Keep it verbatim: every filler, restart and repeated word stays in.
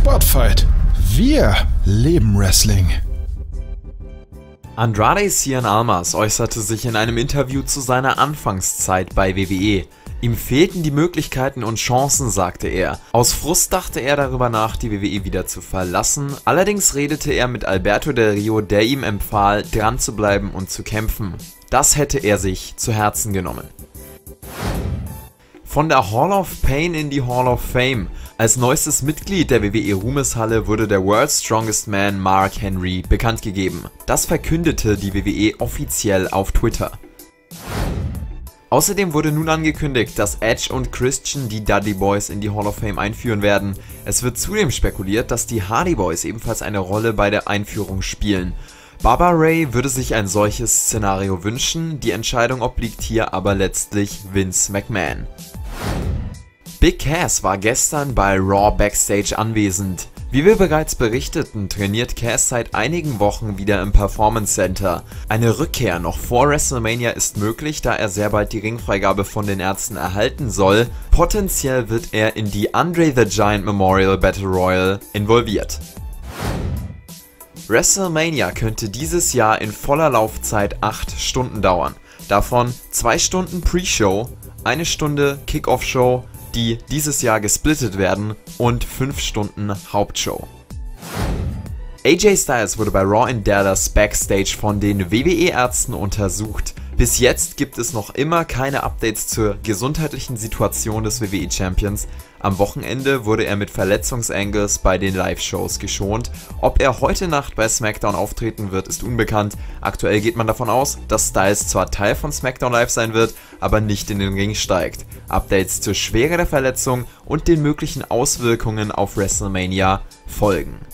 Spotfight. Wir leben Wrestling. Andrade Cien Almas äußerte sich in einem Interview zu seiner Anfangszeit bei W W E. Ihm fehlten die Möglichkeiten und Chancen, sagte er. Aus Frust dachte er darüber nach, die W W E wieder zu verlassen. Allerdings redete er mit Alberto Del Rio, der ihm empfahl, dran zu bleiben und zu kämpfen. Das hätte er sich zu Herzen genommen. Von der Hall of Pain in die Hall of Fame. Als neuestes Mitglied der W W E Ruhmeshalle wurde der World's Strongest Man Mark Henry bekannt gegeben. Das verkündete die W W E offiziell auf Twitter. Außerdem wurde nun angekündigt, dass Edge und Christian die Dudley Boys in die Hall of Fame einführen werden. Es wird zudem spekuliert, dass die Hardy Boys ebenfalls eine Rolle bei der Einführung spielen. Baba Ray würde sich ein solches Szenario wünschen, die Entscheidung obliegt hier aber letztlich Vince McMahon. Big Cass war gestern bei Raw Backstage anwesend. Wie wir bereits berichteten, trainiert Cass seit einigen Wochen wieder im Performance Center. Eine Rückkehr noch vor WrestleMania ist möglich, da er sehr bald die Ringfreigabe von den Ärzten erhalten soll. Potenziell wird er in die Andre the Giant Memorial Battle Royal involviert. WrestleMania könnte dieses Jahr in voller Laufzeit acht Stunden dauern. Davon zwei Stunden Pre-Show, eine Stunde Kickoff-Show, die dieses Jahr gesplittet werden, und fünf Stunden Hauptshow. A J Styles wurde bei Raw in Dallas Backstage von den W W E-Ärzten untersucht. Bis jetzt gibt es noch immer keine Updates zur gesundheitlichen Situation des W W E-Champions. Am Wochenende wurde er mit Verletzungsangles bei den Live-Shows geschont. Ob er heute Nacht bei SmackDown auftreten wird, ist unbekannt. Aktuell geht man davon aus, dass Styles zwar Teil von SmackDown Live sein wird, aber nicht in den Ring steigt. Updates zur Schwere der Verletzung und den möglichen Auswirkungen auf WrestleMania folgen.